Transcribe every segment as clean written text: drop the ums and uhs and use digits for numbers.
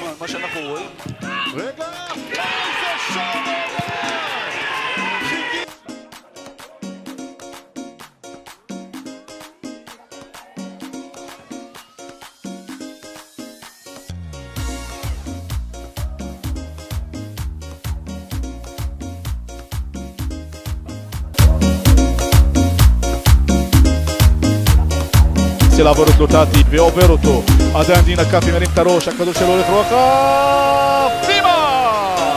מה שאנחנו רואים. רגע, איזה שום לעבור את לוטטי ועובר אותו, עדיין דינה קאפי מרים את הראש, הכדור שלו הולך רוחב, פימה!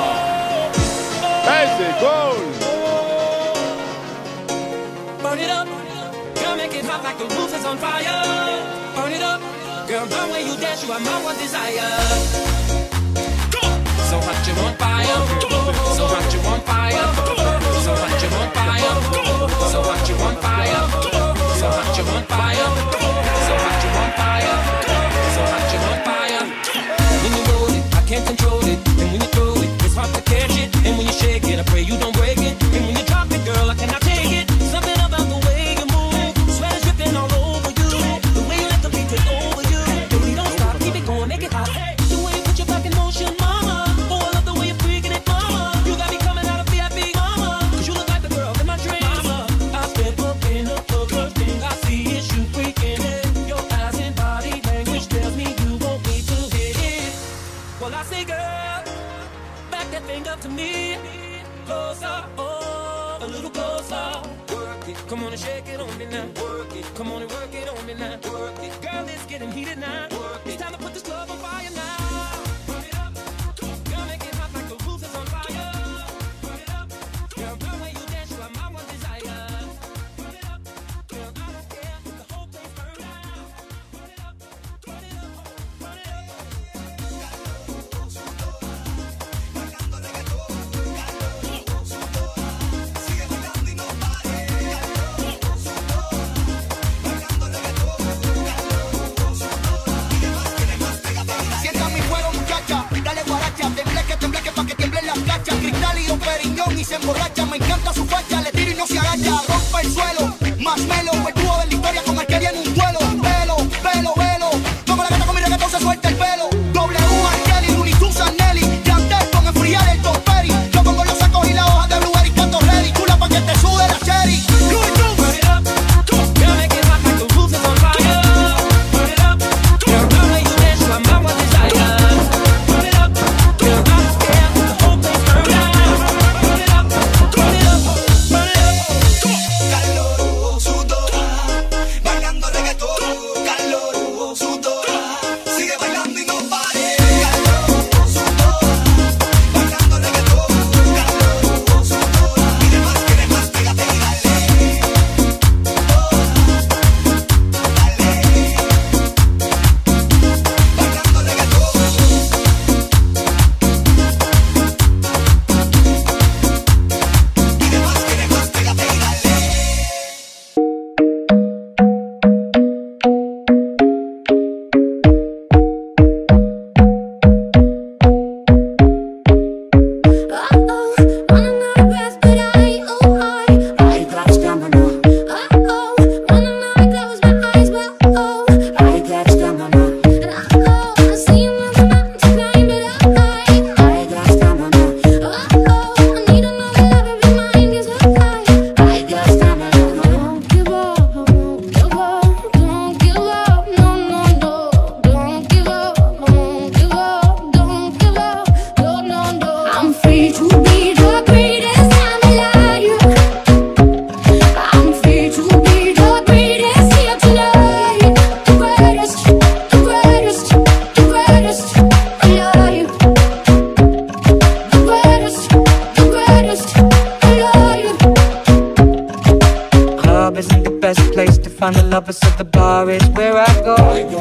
איזה גול! Burn it up, girl, make it hot like the roof is on fire. Burn it up, girl, the way you dance, you are my one desire. So hot you on fire, so hot you on fire, so hot you on fire, so hot you on fire, so hot you on fire. So hot you on fire, so hot you on fire. When you roll it, I can't control it. And when you throw it, it's hard to catch it. And when you shake it, I pray you don't break it. And when you drop it, girl, I cannot take it. Something about the way you move, sweat is dripping all over you. The way you let the beat take over you. Baby, don't stop, keep it going, make it hot. The way you put your back in motion, mama. Oh, I love the way you're freaking it, mama. You got me coming out of VIP, mama. Cause you look like the girl in my dreams, mama. I step up in the club, first thing I see is you freaking it. Well, I say, girl, back that thing up to me. Closer, oh, a little closer. Work it, come on and shake it on me now. Work it, come on and work it on me now. Work it, girl, it's getting heated now. Work it, it's time to put this club on fire now. Burn it up, girl, make it hot like the roof is on fire. Burn it up, girl, the way you dance, you are my one desire. Burn it up, girl, I don't care if the whole place burn down. Burn it up, burn it up, burn it up. Y se emborracha, me encanta su facha, le tiro y no se agacha, rompe el suelo, más melo, el tubo de la historia con el que viene un duelo, velo, velo, velo, como la gata con mi reggaetón se suelta el pelo, W, Arkeli, Looney Tunes, Nelly, Yandel con enfriar el Tom Perry, yo pongo los sacos y la hoja de Blueberry, canto ready, chula pa' que te sude la cherry, Looney Tunes. Burn it up, girl, make it hot like the roof is on fire. Burn it up, girl, the way you dance, you are my one desire. Burn it up, girl, I don't care if the whole place burn down. Find the lovers at the bar is where I go.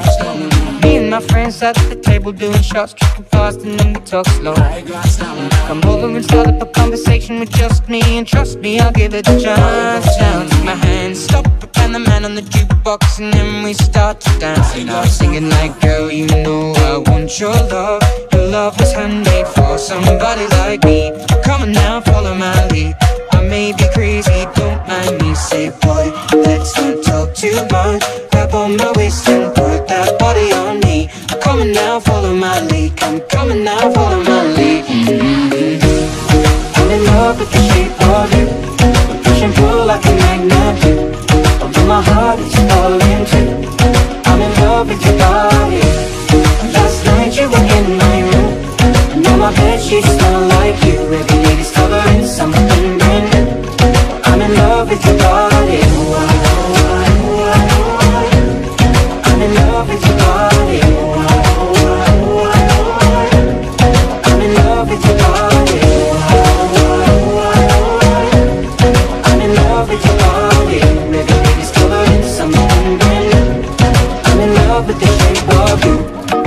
Me and my friends at the table doing shots, tripping fast and then we talk slow. Come over and start up a conversation with just me, and trust me, I'll give it a chance. Now take my hand, stop it, and the man on the jukebox, and then we start to dance. And I'm singing like, girl, you know I want your love. Your love was handmade for somebody like me. Come on now, follow my lead. I may be crazy, don't mind me. Say, boy, let's not talk too much. Grab on my waist and put that body on me. Come coming now, follow my lead. Come coming now, follow my lead. I'm in love with the shape of you. We push and pull like a magnet do. Although my heart is falling too. I'm in love with your body. Last night you were in my room, and now my bedsheets smell like you. Every day discovering something brand new. I'm in love with your body. I'm in love with your body. I'm in love with your body. I'm in love with your body. Every day discovering something brand new. I'm in love with the shape of you.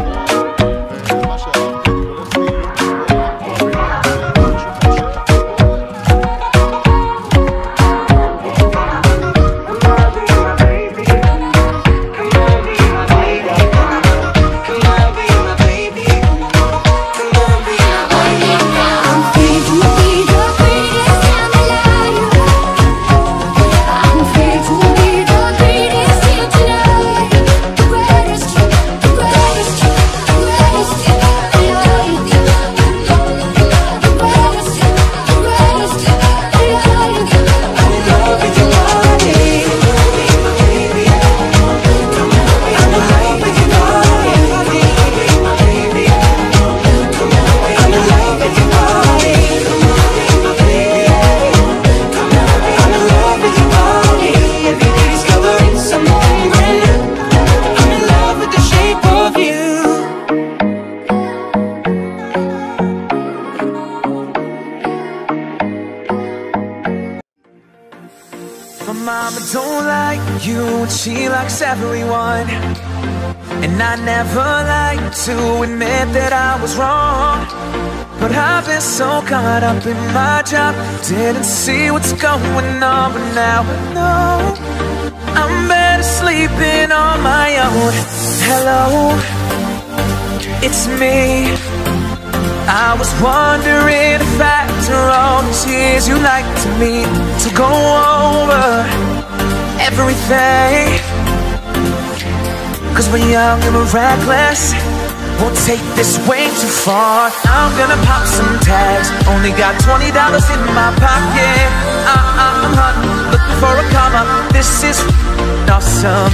My mama don't like you, and she likes everyone. And I never like to admit that I was wrong, but I've been so caught up in my job, didn't see what's going on. But now I know I'm better sleeping on my own. Hello, it's me. I was wondering if after all these years you liked me to go over everything. Cause we're young and we're reckless, we'll take this way too far. I'm gonna pop some tags, only got $20 in my pocket. I'm hunting, looking for a come up, this is awesome.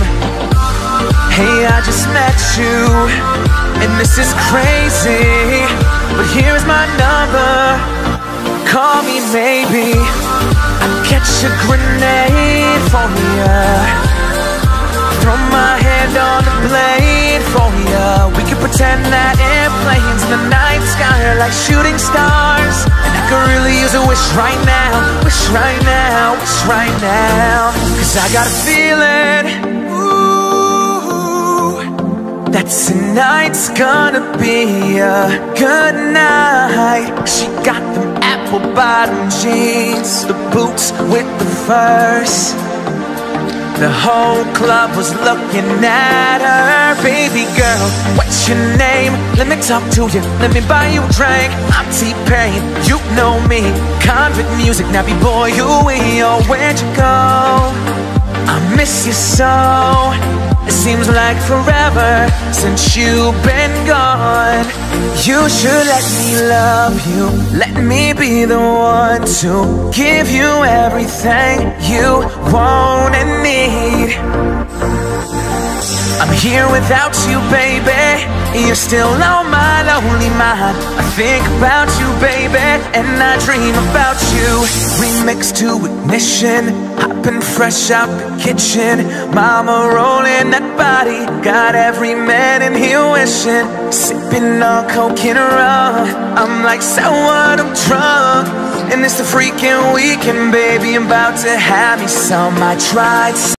Hey, I just met you, and this is crazy, but here's my number, call me maybe. I'd catch a grenade for ya, throw my hand on the blade for ya. We could pretend that airplanes in the night sky are like shooting stars, and I could really use a wish right now, wish right now, wish right now. Cause I got a feeling, that tonight's gonna be a good night. She got them apple bottom jeans, the boots with the furs. The whole club was looking at her. Baby girl, what's your name? Let me talk to you, let me buy you a drink. I'm T-Pain, you know me, convict music, nappy boy, you ain't. Oh, where'd you go? I miss you so. It seems like forever since you've been gone. You should let me love you, let me be the one to give you everything you want and need. I'm here without you, baby, you're still on my lonely mind. I think about you, baby, and I dream about you. Remix to ignition, hopping fresh out the kitchen. Mama rolling that body, got every man in here wishing. Sipping on coke and rum, I'm like, so what, I'm drunk. And it's the freaking weekend, baby, I'm about to have me some. I tried